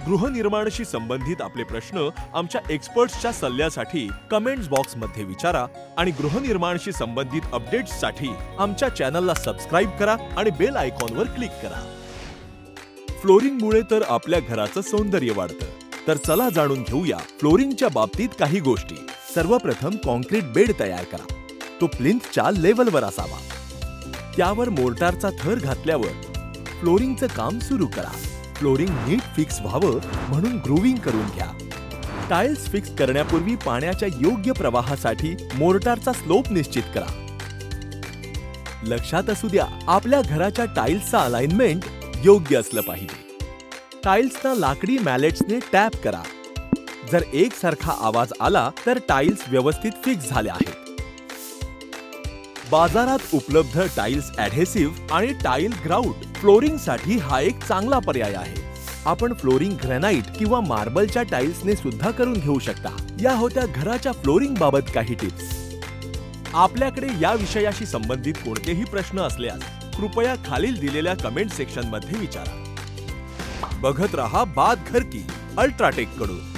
गृहनिर्माणाशी संबंधित आपले प्रश्न आमच्या एक्सपर्ट्सच्या सल्ल्यासाठी कमेंट्स बॉक्समध्ये विचारा आणि गृहनिर्माणाशी संबंधित अपडेट्ससाठी आमच्या चॅनलला सबस्क्राईब करा आणि बेल आयकॉनवर क्लिक करा. फ्लोरिंगमुळे तर आपल्या घराचं सौंदर्य वाढतं. तर चला जाणून घेऊया फ्लोरिंगच्या बाबतीत काही गोष्टी. सर्वप्रथम कॉन्क्रीट बेड तयार करा. तो प्लिंथच्या लेवलवर असावा. त्यावर मोर्टारचा थर घातल्यावर फ्लोरिंगचं काम सुरू करा. फ्लोरिंग नीट फिक्स व्हावं म्हणून ग्रूविंग करून घ्या. टाइल्स फिक्स करण्यापूर्वी पाण्याच्या योग्य प्रवाहासाठी मोर्टारचा स्लोप निश्चित करा. लक्षात असू द्या, आपल्या घराच्या टाइल्सचं अलाइनमेंट योग्य असलं पाहिजे. टाइल्सना लाकडी मॅलेट्सने टॅप करा. जर एकसारखा आवाज आला तर टाइल्स व्यवस्थित फिक्स झाल्या आहेत. बाजारात उपलब्ध टाइल्स ॲडहेसिव्ह आणि टाइल ग्राउट फ्लोरिंगसाठी हा एक चांगला पर्याय आहे. आपण फ्लोरिंग ग्रॅनाइट किंवा मार्बलच्या टाइल्सने सुद्धा करून घेऊ शकता. या होत्या घराच्या फ्लोरिंग बाबत काही टिप्स. आपल्याकडे या विषयाशी संबंधित कोणतेही प्रश्न असल्यास कृपया खालील दिलेल्या कमेंट सेक्शन मध्ये विचारा. बघत रहा बात घर की अल्ट्राटेक कडून.